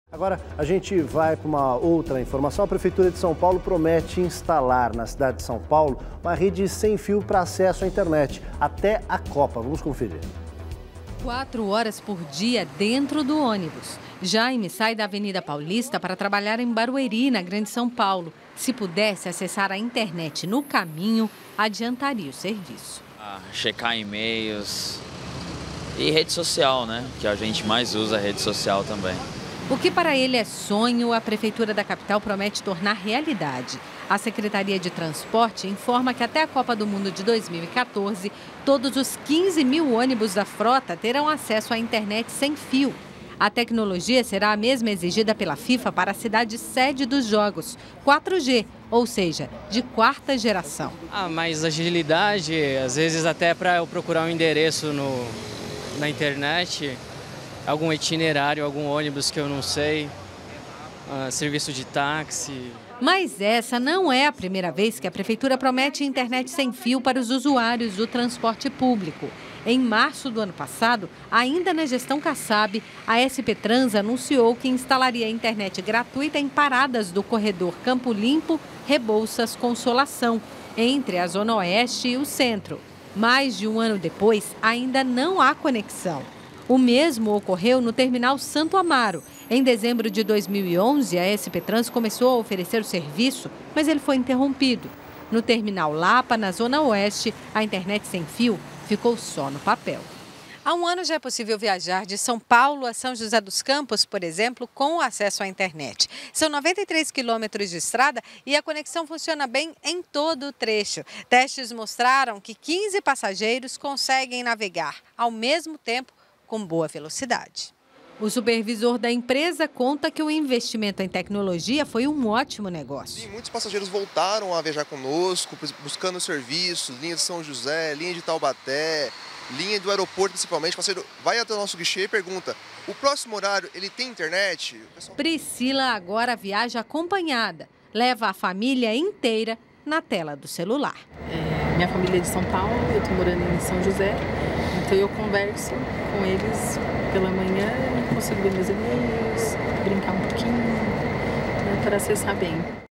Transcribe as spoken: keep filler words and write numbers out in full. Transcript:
Agora a gente vai para uma outra informação. A Prefeitura de São Paulo promete instalar na cidade de São Paulo uma rede sem fio para acesso à internet até a Copa. Vamos conferir. Quatro horas por dia dentro do ônibus. Jaime sai da Avenida Paulista para trabalhar em Barueri, na Grande São Paulo. Se pudesse acessar a internet no caminho, adiantaria o serviço. Ah, checar e-mails e rede social, né? Que a gente mais usa a rede social também. O que para ele é sonho, a Prefeitura da capital promete tornar realidade. A Secretaria de Transporte informa que até a Copa do Mundo de dois mil e quatorze, todos os quinze mil ônibus da frota terão acesso à internet sem fio. A tecnologia será a mesma exigida pela FIFA para a cidade sede dos Jogos, quatro G, ou seja, de quarta geração. Ah, mais agilidade, às vezes até para eu procurar um endereço no, na internet, algum itinerário, algum ônibus que eu não sei, uh, serviço de táxi. Mas essa não é a primeira vez que a Prefeitura promete internet sem fio para os usuários do transporte público. Em março do ano passado, ainda na gestão Kassab, a S P Trans anunciou que instalaria internet gratuita em paradas do corredor Campo Limpo, Rebouças, Consolação, entre a Zona Oeste e o centro. Mais de um ano depois, ainda não há conexão. O mesmo ocorreu no terminal Santo Amaro. Em dezembro de dois mil e onze, a S P Trans começou a oferecer o serviço, mas ele foi interrompido. No terminal Lapa, na Zona Oeste, a internet sem fio ficou só no papel. Há um ano já é possível viajar de São Paulo a São José dos Campos, por exemplo, com acesso à internet. São noventa e três quilômetros de estrada e a conexão funciona bem em todo o trecho. Testes mostraram que quinze passageiros conseguem navegar ao mesmo tempo com boa velocidade. O supervisor da empresa conta que o investimento em tecnologia foi um ótimo negócio. Sim, muitos passageiros voltaram a viajar conosco, buscando serviços, linha de São José, linha de Taubaté, linha do aeroporto principalmente. O passageiro vai até o nosso guichê e pergunta, o próximo horário ele tem internet? Pessoal... Priscila agora viaja acompanhada, leva a família inteira na tela do celular. É, minha família é de São Paulo, eu estou morando em São José, então eu converso com eles pela manhã, consigo ver meus e-mails, brincar um pouquinho, né, para acessar bem.